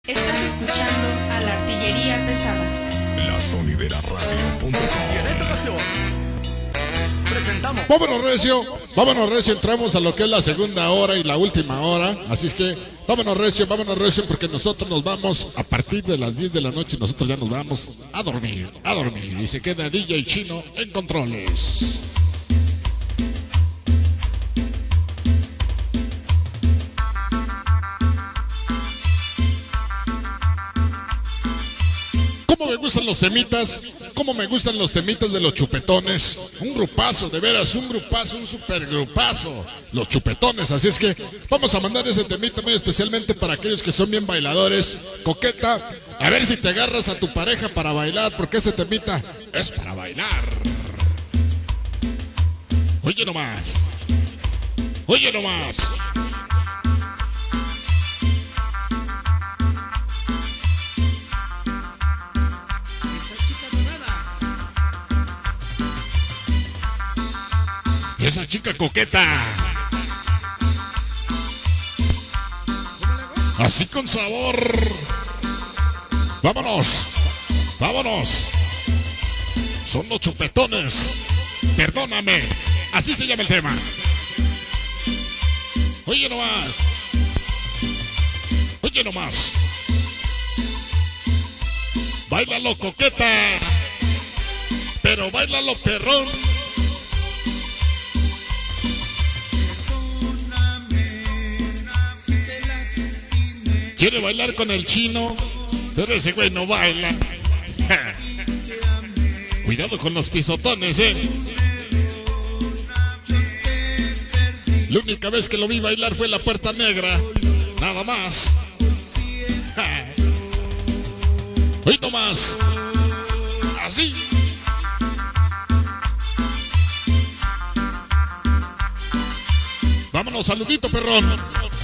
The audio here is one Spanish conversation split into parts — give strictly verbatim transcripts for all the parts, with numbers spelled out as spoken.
Estás escuchando a la Artillería Pesada. La sonidera radio punto com. Y en esta ocasión presentamos. Vámonos recio, vámonos recio, entramos a lo que es la segunda hora y la última hora. Así es que vámonos recio, vámonos recio, porque nosotros nos vamos a partir de las diez de la noche. Nosotros ya nos vamos a dormir, a dormir. Y se queda D J Chino en controles. Cómo me gustan los temitas, cómo me gustan los temitas de los chupetones. Un grupazo, de veras, un grupazo, un super grupazo. Los chupetones, así es que vamos a mandar ese temita muy especialmente para aquellos que son bien bailadores. Coqueta, a ver si te agarras a tu pareja para bailar, porque este temita es para bailar. Oye nomás, oye nomás. Esa chica coqueta. Así con sabor. Vámonos. Vámonos. Son los chupetones. Perdóname. Así se llama el tema. Oye nomás. Oye nomás. Báilalo coqueta. Pero báilalo perrón. Quiere bailar con el chino, pero ese güey no baila. Cuidado con los pisotones, eh. La única vez que lo vi bailar fue en la Puerta Negra. Nada más. Hoy no más. Así. Vámonos, saludito, perrón.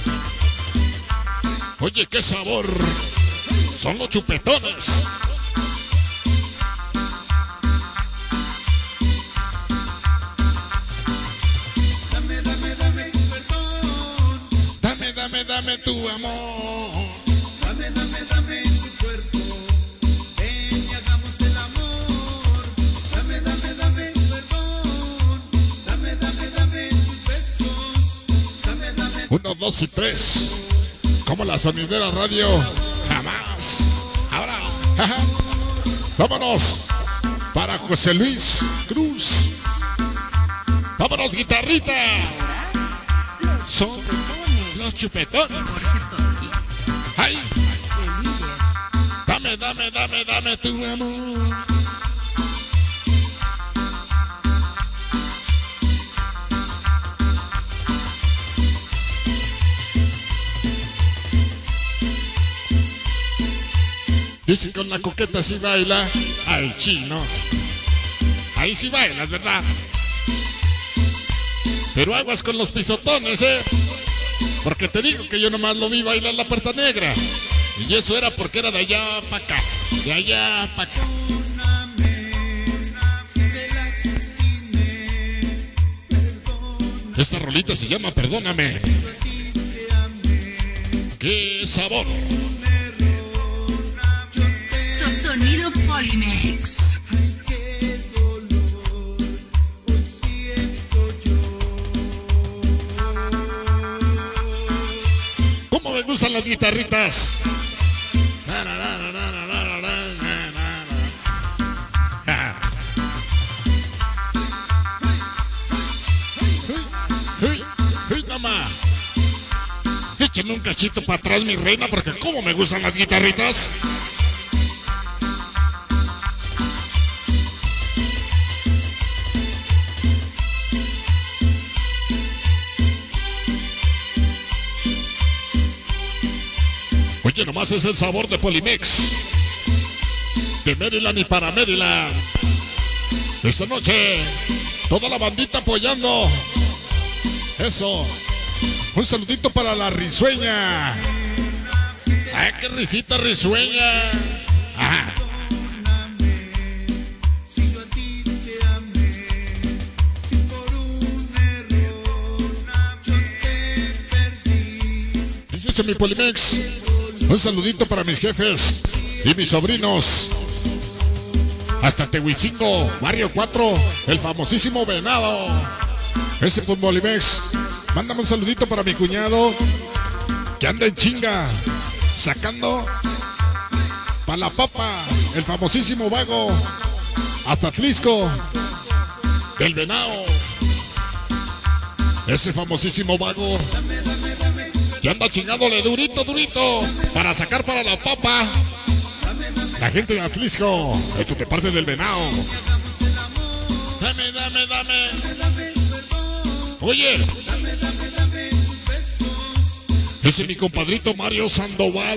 Oye, qué sabor. Son los chupetones. Dame, dame, dame tu perdón. Dame, dame, dame tu amor. Dame, dame, dame tu cuerpo. Ven y hagamos el amor. Dame, dame, dame tu perdón. Dame, dame, dame tus besos. Dame, dame. Uno, dos y tres. Como la sonidera radio, jamás. Ahora, jaja. Vámonos para José Luis Cruz. Vámonos, guitarrita. Son los chupetones. Ay. Dame, dame, dame, dame tu amor. Dice con la coqueta sí baila. Ay, chino. Ahí sí bailas, ¿verdad? Pero aguas con los pisotones, ¿eh? Porque te digo que yo nomás lo vi bailar la Puerta Negra. Y eso era porque era de allá para acá. De allá para acá. Esta rolita se llama Perdóname. ¡Qué sabor! Sonido Polimex. ¿Cómo me gustan las guitarritas? ¡Uy, uy, mamá! Échame un cachito para atrás, mi reina, porque ¿cómo me gustan las guitarritas? Oye, nomás es el sabor de Polimex. De Maryland y para Maryland. Esta noche, toda la bandita apoyando. Eso. Un saludito para la risueña. Ay, qué risita risueña. Ajá. Dice mi Polimex. Un saludito para mis jefes y mis sobrinos. Hasta Tehuicingo, Barrio cuatro, el famosísimo Venado. Ese por Polimex. Mándame un saludito para mi cuñado que anda en chinga sacando para la papa, el famosísimo Vago. Hasta Atlisco, el Venado. Ese famosísimo Vago que anda chingándole durito, durito para sacar para la papa. La gente de Atlisco, esto te parte del Venado. Dame, dame, dame. Oye, ese es mi compadrito Mario Sandoval.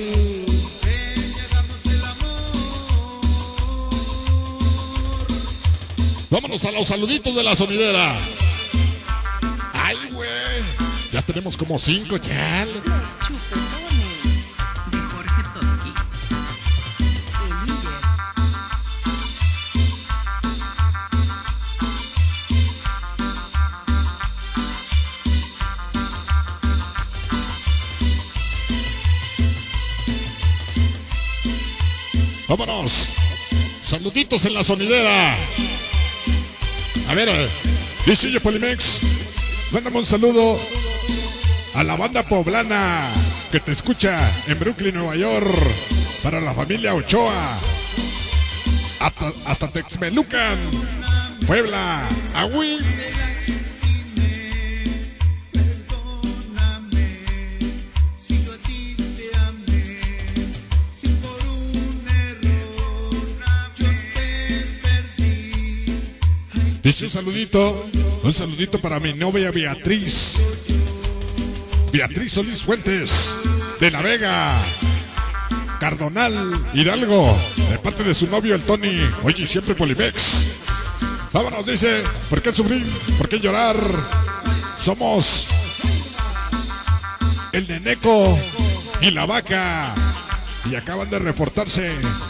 Vámonos a los saluditos de la sonidera. Ay, güey, ya tenemos como cinco ya. Los chupetones de Jorge Toski. El líder. Vámonos. Saluditos en la sonidera. A ver, dice oye Polimex, mándame un saludo a la banda poblana que te escucha en Brooklyn, Nueva York, para la familia Ochoa, hasta, hasta Texmelucan, Puebla, Agüí. Dice un saludito, un saludito para mi novia Beatriz. Beatriz Solís Fuentes, de La Vega, Cardonal, Hidalgo, de parte de su novio el Tony. Oye, siempre Polimex. Vámonos, dice, ¿por qué sufrir? ¿Por qué llorar? Somos el Neneco y la Vaca. Y acaban de reportarse.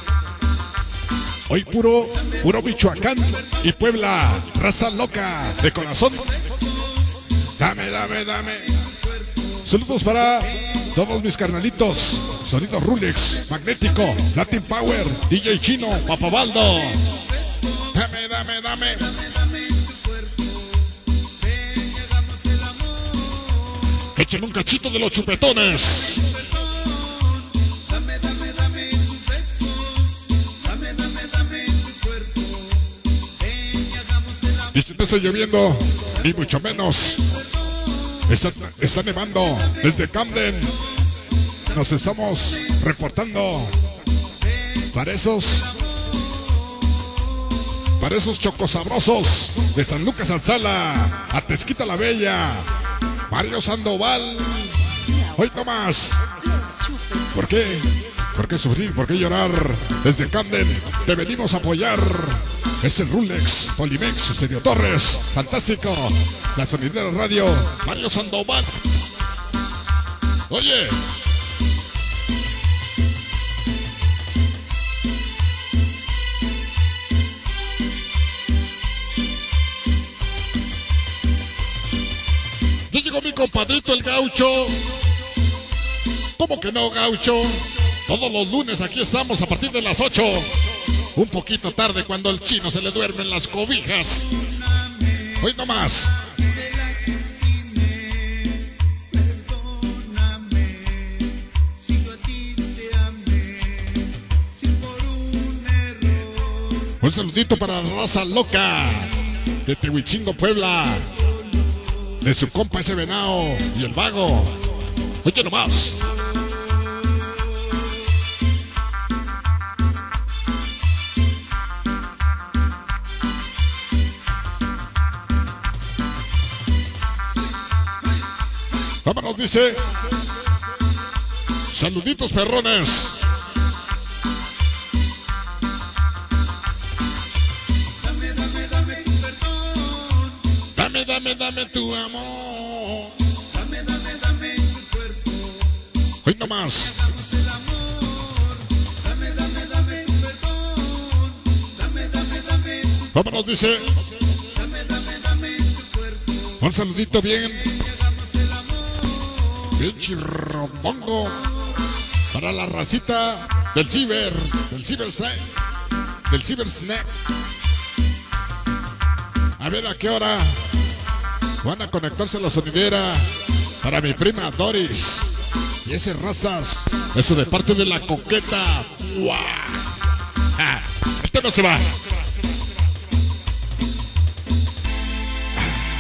Hoy puro, puro Michoacán y Puebla, raza loca de corazón. Dame, dame, dame. Saludos para todos mis carnalitos. Sonido Rulex, Magnético, Latin Power, D J Chino, Papabaldo. Dame, dame, dame. Échenme un cachito de los chupetones. Dice, no estoy lloviendo, ni mucho menos. Está, está nevando desde Camden. Nos estamos reportando para esos, para esos chocosabrosos de San Lucas Alzala, a Tezquita la Bella, Mario Sandoval. Hoy nomás. ¿Por qué? ¿Por qué sufrir? ¿Por qué llorar? Desde Camden te venimos a apoyar. Es el Rulex, Polimex, Estéreo Torres, fantástico. La sonidera radio, Mario Sandoval. Oye. Ya llegó mi compadrito el Gaucho. ¿Cómo que no, Gaucho? Todos los lunes aquí estamos a partir de las ocho. Un poquito tarde cuando el chino se le duermen las cobijas. Hoy nomás. Un saludito para la raza loca de Tehuichingo, Puebla. De su compa ese Venado y el Vago. Oye nomás. Vámonos, dice. Saluditos, perrones. Dame, dame, dame tu perdón. Dame, dame, dame tu amor. Dame, dame, dame tu cuerpo. Hoy nomás. Hagamos el amor. Dame, dame, dame tu perdón. Dame, dame, dame tu Vámonos, dice. Dame, dame, dame tu cuerpo. Un saludito bien. Hagamos el amor. Bien chirrondongo. Para Para la racita del ciber, del ciber snack, del ciber snack. A ver a qué hora van a conectarse a la sonidera. Para mi prima Doris y ese Rastas. Eso de parte de la coqueta. ¡Wow! Ah, el tema se va.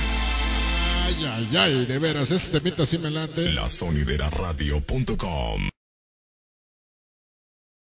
Ay, ay, ay, de veras, este temita sí me late. La sonidera radio punto com.